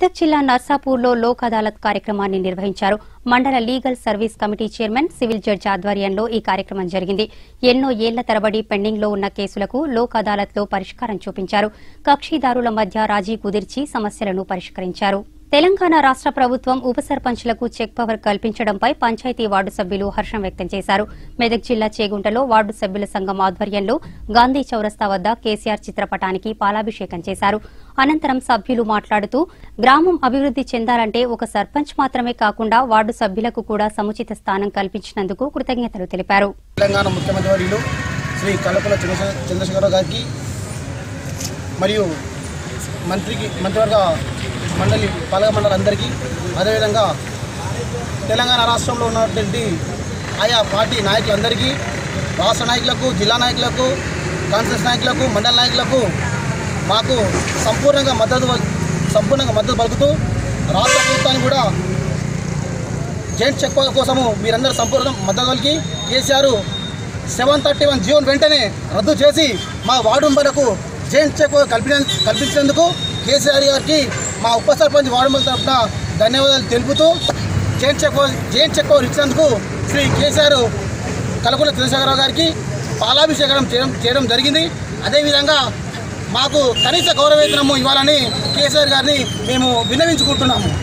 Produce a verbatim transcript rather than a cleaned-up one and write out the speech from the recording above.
మెదక్ జిల్లా నర్సాపూర్లో లోక్ అదాలత్ కార్యక్రమాన్ని నిర్వహించారు. మండల legal service committee chairman, civil judge ఆధ్వర్యంలో ఈ కార్యక్రమం జరిగింది. ఎన్నో ఏళ్ల తరబడి పెండింగ్ లో ఉన్న కేసులకు లోక్ అదాలత్ లో పరిష్కారం చూపించారు. కక్షిదారుల మధ్య రాజీ కుదిర్చి సమస్యలను పరిష్కరించారు. తెలంగాణ రాష్ట ప్రభుత్వం ఉప సర్పంచ్లకు చెక్ పవర్ కల్పించడంపై పంచాయతీ వార్డు సభ్యులు హర్షం వ్యక్తం చేశారు. మెదక్ జిల్లా చేగుంటలో వార్డు సభ్యుల సంఘం ఆధ్వర్యంలో గాంధీ చౌరస్తా వద్ద కేసీఆర్ చిత్రపటానికి పాలాభిషేకం చేశారు. అనంతరం సభ్యులు మాట్లాడుతూ గ్రామం అభివృద్ది చెందాలంటే ఒక సర్పంచ్ మాత్రమే కాకుండా వార్డు సభ్యులకు కూడా సముచిత స్థానం కల్పించినందుకు కృతజ్ఞతలు తెలిపారు. తెలంగాణ ముఖ్యమంత్రి వర్యులు శ్రీ కల్వకుంట్ల చంద్రశేఖరరావు గారికి మరియు మంత్రికి మంత్రివర్గ మండలి పాలక మండలందరికీ, అదేవిధంగా తెలంగాణ రాష్ట్రంలో ఉన్నటువంటి ఆయా పార్టీ నాయకులందరికీ, రాష్ట్ర నాయకులకు, జిల్లా నాయకులకు, కాన్ఫరెన్స్ నాయకులకు, మండల నాయకులకు మాకు సంపూర్ణంగా మద్దతు సంపూర్ణంగా మద్దతు పలుకుతూ రాష్ట్ర ప్రభుత్వాన్ని కూడా జైంట్ చెక్ కోసము మీరందరూ సంపూర్ణ మద్దతు పలికి కేసీఆర్ సెవెన్ థర్టీ వన్ జీవన్ వెంటనే రద్దు చేసి మా వార్డు మెంబర్లకు జైంట్ చెక్ కల్పించ కల్పించినందుకు కేసీఆర్ గారికి మా ఉప సర్పంచ్ వార్డు మెంబర్ తరఫున ధన్యవాదాలు తెలుపుతూ జైంట్ చెక్ జైంట్ చెక్ ఇచ్చినందుకు శ్రీ కేసీఆర్ కల్వకుంట్ల చంద్రశేఖరరావు గారికి పాలాభిషేకం చేయడం చేయడం జరిగింది. అదేవిధంగా మాకు కనీస గౌరవ వేతనము ఇవ్వాలని కేసీఆర్ గారిని మేము విన్నవించుకుంటున్నాము.